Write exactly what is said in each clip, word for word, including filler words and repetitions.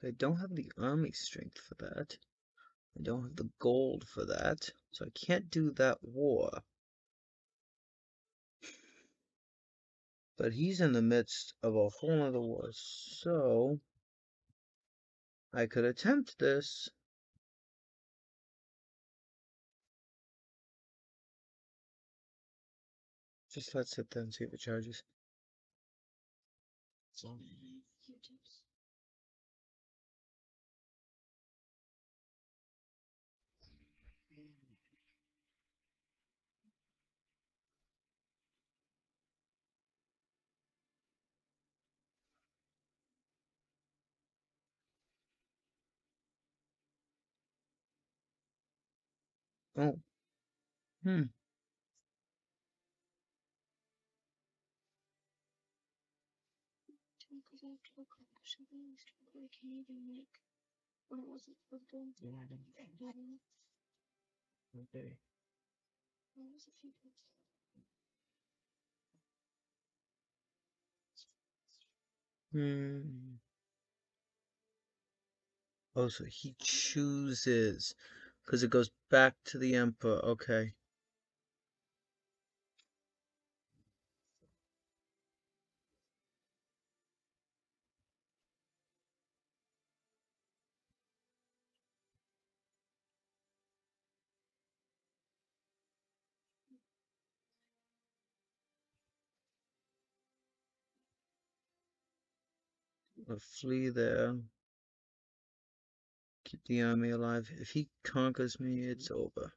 I don't have the army strength for that. I don't have the gold for that, so I can't do that war. But he's in the midst of a whole other war, so I could attempt this. Just let's sit there and see if it charges. Oh. Hmm. Okay. Hmm. Oh, so he chooses, because it goes back to the Emperor. Okay. I'll flee there. Keep the army alive. If he conquers me, it's over.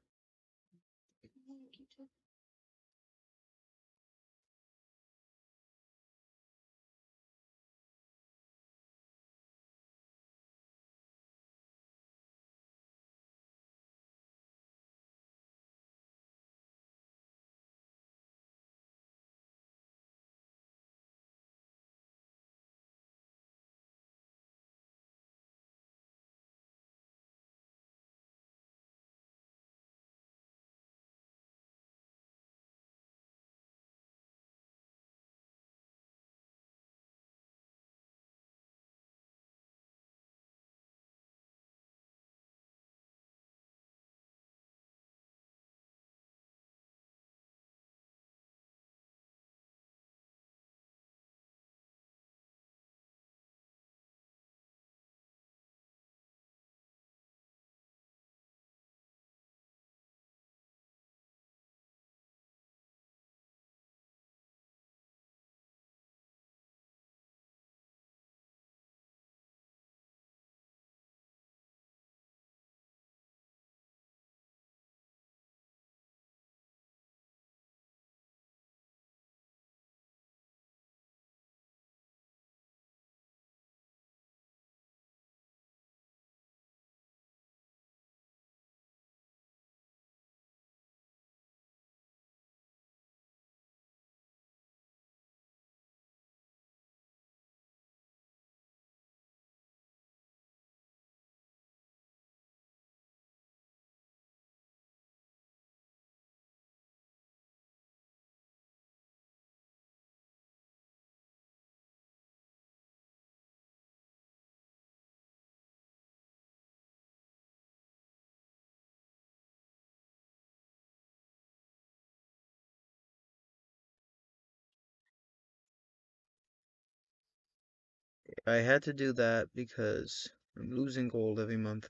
I had to do that because I'm losing gold every month.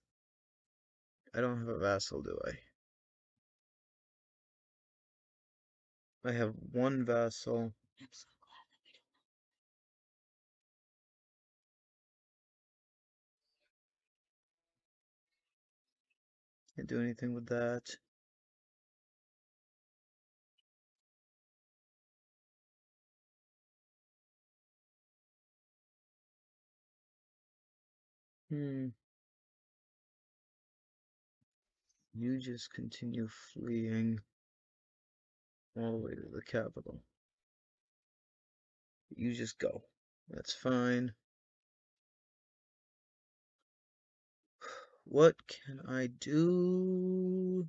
I don't have a vassal, do I? I have one vassal. Can't do anything with that. Hmm. You just continue fleeing all the way to the capital. You just go. That's fine. What can I do?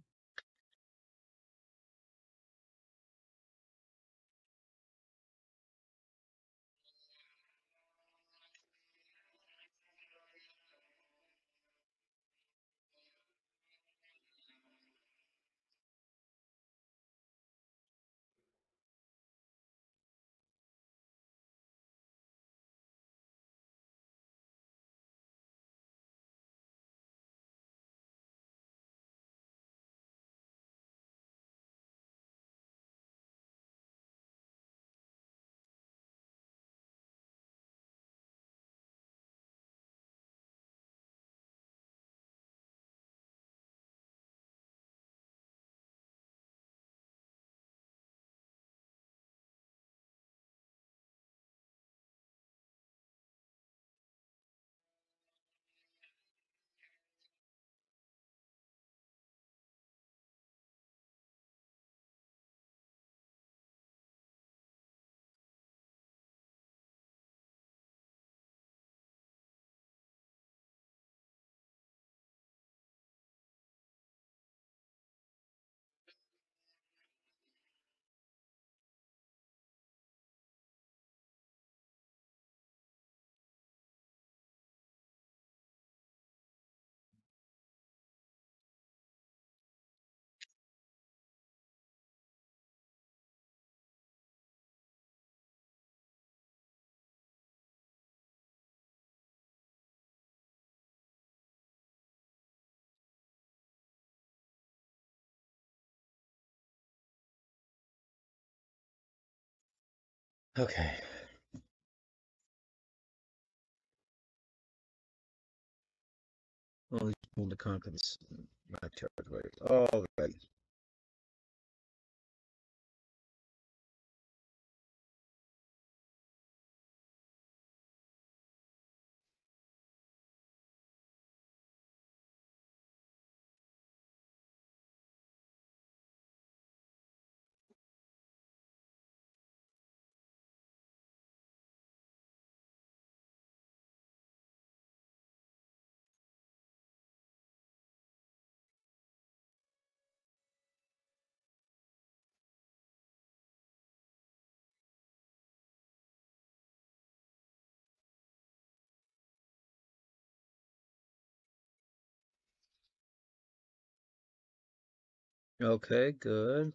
Okay. Well, he's moved to conquer this, my territory. All right. Okay, good.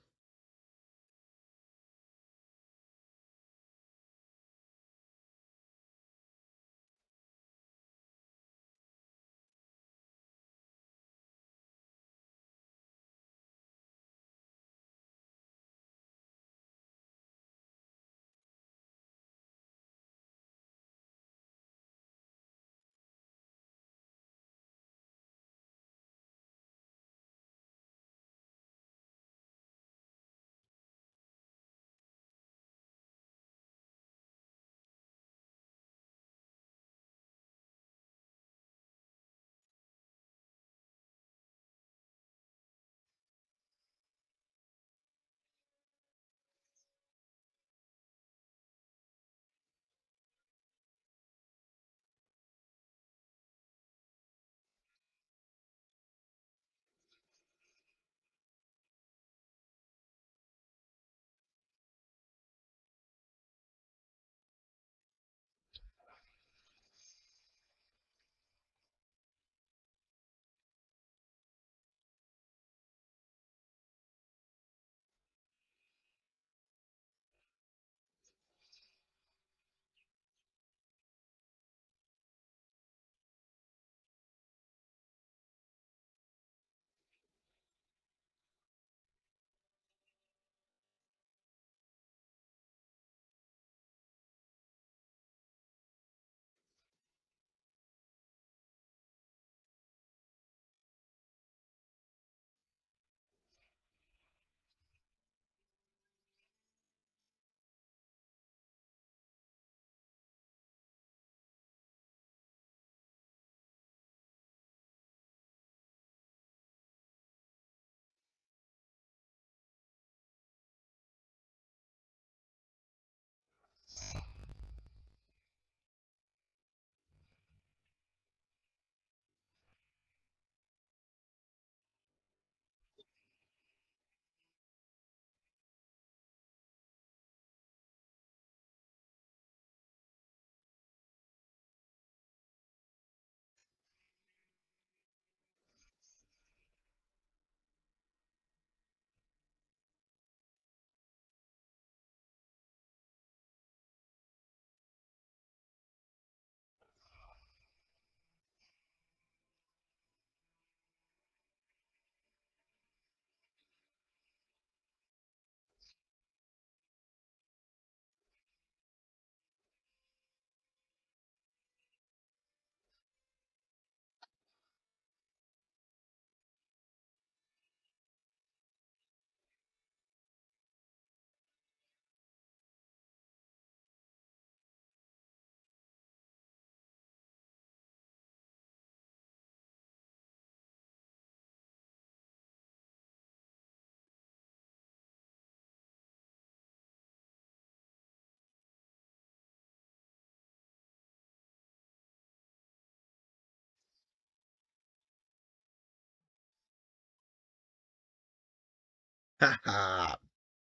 Haha.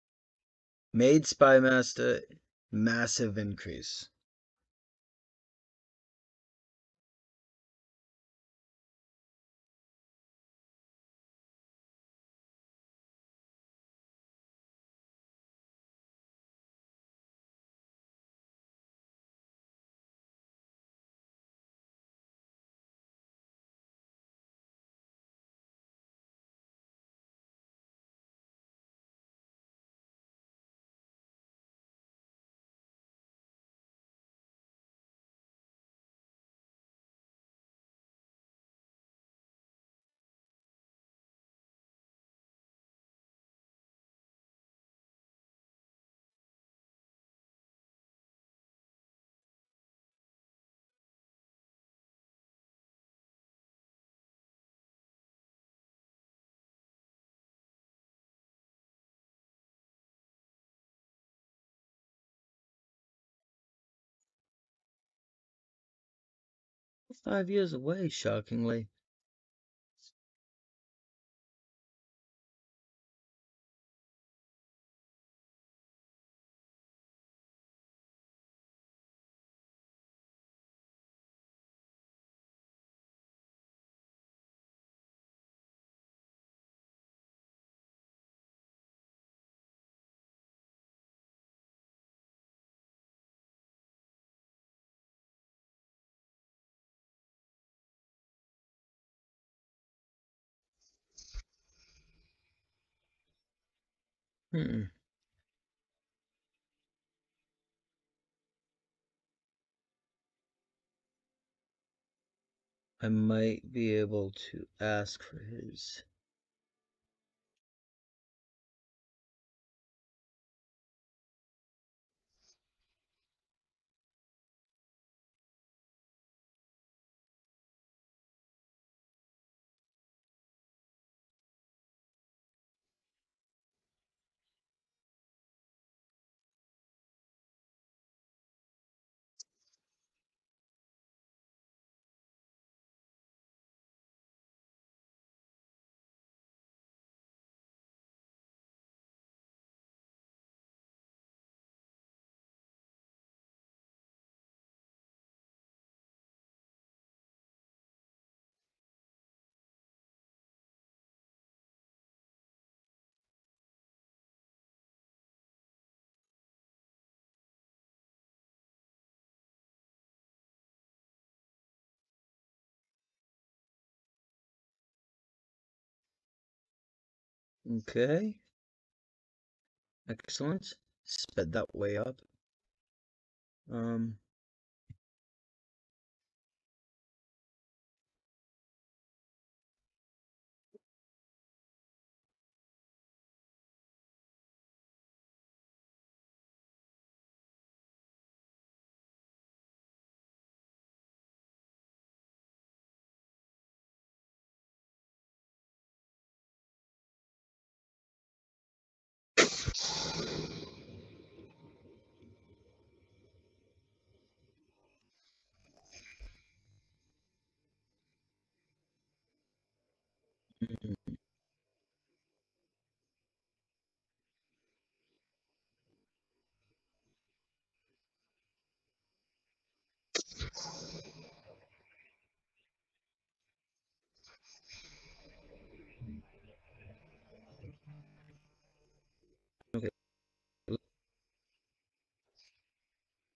Made Spy Master massive increase. Five years away, shockingly. Hmm. I might be able to ask for his. Okay. Excellent. Sped that way up. Um.